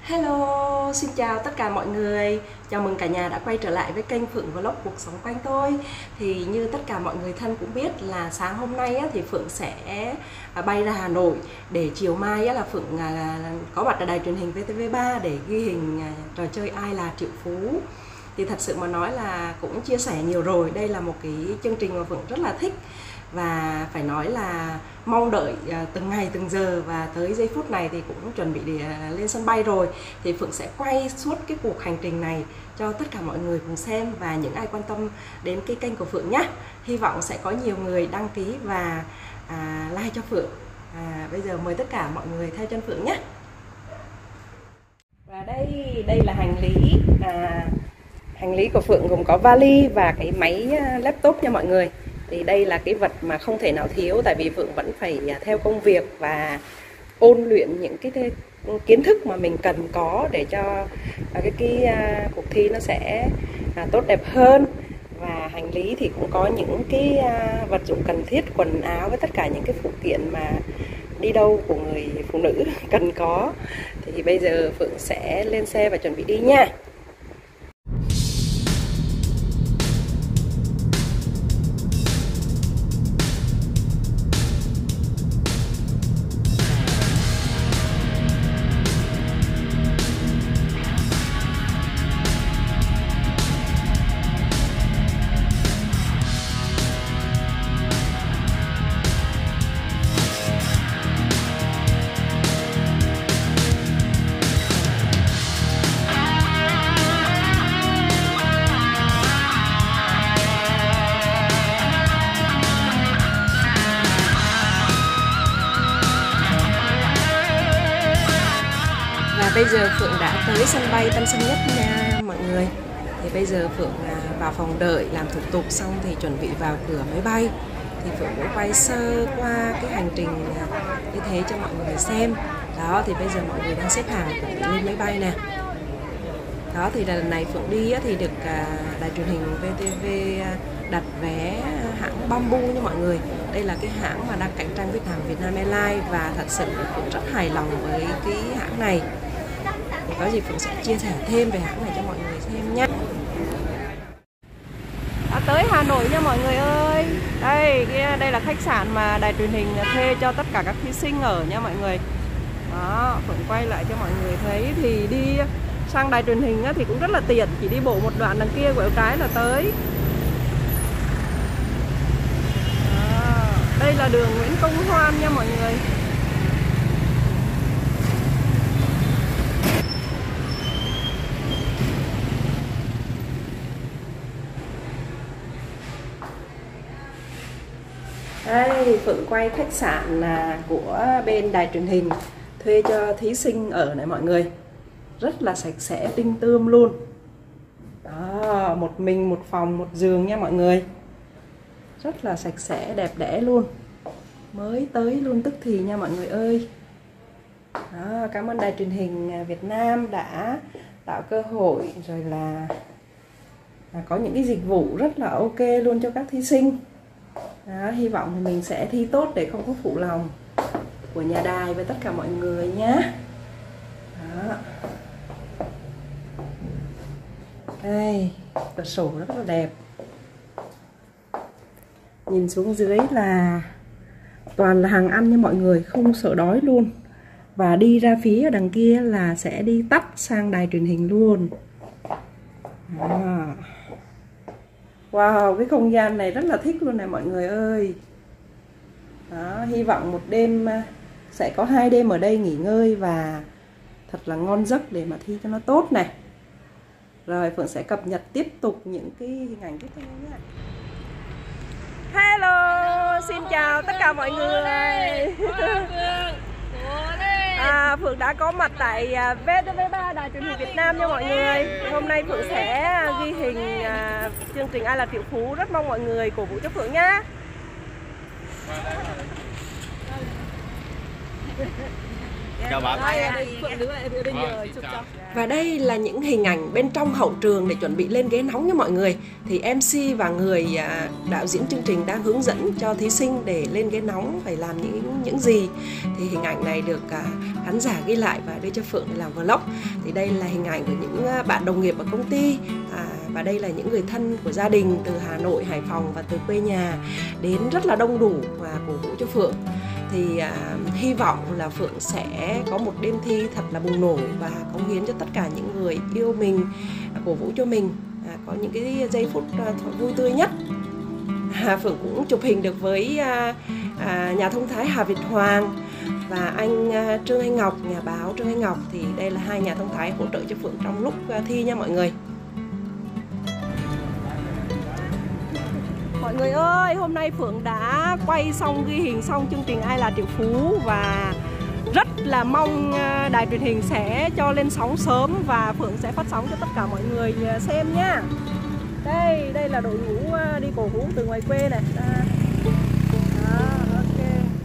Hello, xin chào tất cả mọi người. Chào mừng cả nhà đã quay trở lại với kênh Phượng Vlog cuộc sống quanh tôi. Thì như tất cả mọi người thân cũng biết là sáng hôm nay thì Phượng sẽ bay ra Hà Nội để chiều mai là Phượng có mặt ở đài truyền hình VTV3 để ghi hình trò chơi Ai Là Triệu Phú. Thì thật sự mà nói là cũng chia sẻ nhiều rồi. Đây là một cái chương trình mà Phượng rất là thích và phải nói là mong đợi từng ngày từng giờ, và tới giây phút này thì cũng chuẩn bị để lên sân bay rồi. Thì Phượng sẽ quay suốt cái cuộc hành trình này cho tất cả mọi người cùng xem và những ai quan tâm đến cái kênh của Phượng nhé. Hy vọng sẽ có nhiều người đăng ký và like cho Phượng. Bây giờ mời tất cả mọi người theo chân Phượng nhé. Và đây là hành lý của Phượng, gồm có vali và cái máy laptop nha mọi người. Thì đây là cái vật mà không thể nào thiếu, tại vì Phượng vẫn phải theo công việc và ôn luyện những cái kiến thức mà mình cần có để cho cái cuộc thi nó sẽ tốt đẹp hơn. Và hành lý thì cũng có những cái vật dụng cần thiết, quần áo với tất cả những cái phụ kiện mà đi đâu của người phụ nữ cần có. Thì bây giờ Phượng sẽ lên xe và chuẩn bị đi nha. Bây giờ Phượng đã tới sân bay Tân Sơn Nhất nha mọi người. Thì bây giờ Phượng vào phòng đợi làm thủ tục xong thì chuẩn bị vào cửa máy bay. Thì Phượng cũng quay sơ qua cái hành trình như thế cho mọi người xem. Đó, thì bây giờ mọi người đang xếp hàng chuẩn bị lên máy bay nè. Đó, thì lần này Phượng đi thì được đài truyền hình VTV đặt vé hãng Bamboo nha mọi người. Đây là cái hãng mà đang cạnh tranh với hàng Vietnam Airlines, và thật sự Phượng rất hài lòng với cái hãng này. Thì có gì Phượng sẽ chia sẻ thêm về hãng này cho mọi người xem nhé. Đã tới Hà Nội nha mọi người ơi. Đây là khách sạn mà đài truyền hình thuê cho tất cả các thí sinh ở nha mọi người. Đó, Phượng quay lại cho mọi người thấy. Thì đi sang đài truyền hình thì cũng rất là tiện, chỉ đi bộ một đoạn đằng kia quẹo trái là tới. Đó, đây là đường Nguyễn Công Hoan nha mọi người. Đây, Phượng quay khách sạn của bên đài truyền hình thuê cho thí sinh ở này mọi người. Rất là sạch sẽ, tinh tươm luôn. Đó, một mình một phòng một giường nha mọi người. Rất là sạch sẽ, đẹp đẽ luôn. Mới tới luôn tức thì nha mọi người ơi. Đó, cảm ơn đài truyền hình Việt Nam đã tạo cơ hội rồi là có những cái dịch vụ rất là ok luôn cho các thí sinh. Đó, hy vọng thì mình sẽ thi tốt để không có phụ lòng của nhà đài với tất cả mọi người nhé. Đó. Đây, cửa sổ rất là đẹp. Nhìn xuống dưới là toàn là hàng ăn nha mọi người, không sợ đói luôn. Và đi ra phía đằng kia là sẽ đi tắt sang đài truyền hình luôn. Đó. Wow, cái không gian này rất là thích luôn này mọi người ơi. Đó, hy vọng một đêm sẽ có 2 đêm ở đây nghỉ ngơi và thật là ngon giấc để mà thi cho nó tốt này. Rồi Phượng sẽ cập nhật tiếp tục những cái hình ảnh tiếp theo nhé. Hello, xin chào tất cả mọi người. Phượng đã có mặt tại VTV3 đài truyền hình Việt Nam nha mọi người. Hôm nay Phượng sẽ ghi hình chương trình Ai Là Triệu Phú. Rất mong mọi người cổ vũ cho Phượng nhé. Chào bạn. Phượng đứng lại đưa nhờ chụp cho. Và đây là những hình ảnh bên trong hậu trường để chuẩn bị lên ghế nóng nha mọi người. Thì MC và người đạo diễn chương trình đang hướng dẫn cho thí sinh để lên ghế nóng phải làm những gì. Thì hình ảnh này được khán giả ghi lại và đưa cho Phượng để làm vlog. Thì đây là hình ảnh của những bạn đồng nghiệp ở công ty, và đây là những người thân của gia đình từ Hà Nội, Hải Phòng và từ quê nhà đến rất là đông đủ và cổ vũ cho Phượng. Thì hy vọng là Phượng sẽ có một đêm thi thật là bùng nổ và cống hiến cho tất cả những người yêu mình, cổ vũ cho mình, có những cái giây phút vui tươi nhất. Phượng cũng chụp hình được với nhà thông thái Hà Việt Hoàng và anh Trương Anh Ngọc, nhà báo Trương Anh Ngọc. Thì đây là hai nhà thông thái hỗ trợ cho Phượng trong lúc thi nha mọi người. Mọi người ơi, hôm nay Phượng đã quay xong, ghi hình xong chương trình Ai Là Triệu Phú và rất là mong đài truyền hình sẽ cho lên sóng sớm và Phượng sẽ phát sóng cho tất cả mọi người xem nhá. Đây là đội ngũ đi cổ vũ từ ngoài quê này. Đó, ok.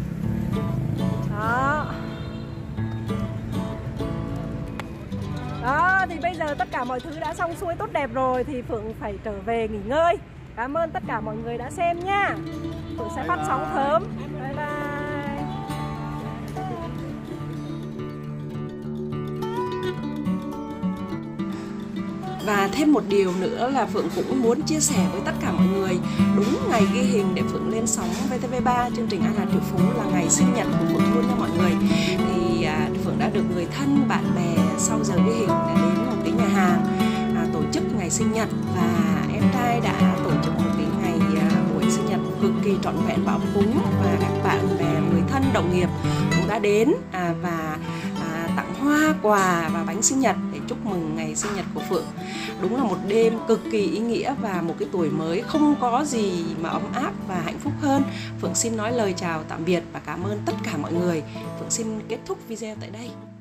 Đó, thì bây giờ tất cả mọi thứ đã xong xuôi tốt đẹp rồi thì Phượng phải trở về nghỉ ngơi. Cảm ơn tất cả mọi người đã xem nha. Phượng sẽ phát sóng sớm. Bye bye. Và thêm một điều nữa là Phượng cũng muốn chia sẻ với tất cả mọi người. Đúng ngày ghi hình để Phượng lên sóng VTV3 chương trình Ai Là Triệu Phú là ngày sinh nhật của Phượng luôn nha mọi người. Thì Phượng đã được người thân, bạn bè sau giờ ghi hình đã đến một cái nhà hàng tổ chức ngày sinh nhật, và em trai đã tổ chức một cái ngày buổi sinh nhật cực kỳ trọn vẹn và ấm cúng, và các bạn bè, người thân, đồng nghiệp cũng đã đến và tặng hoa, quà và bánh sinh nhật để chúc mừng ngày sinh nhật của Phượng. Đúng là một đêm cực kỳ ý nghĩa và một cái tuổi mới không có gì mà ấm áp và hạnh phúc hơn. Phượng xin nói lời chào tạm biệt và cảm ơn tất cả mọi người. Phượng xin kết thúc video tại đây.